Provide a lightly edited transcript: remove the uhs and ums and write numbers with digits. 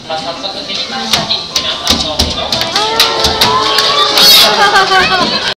早速切り替えたに皆さんの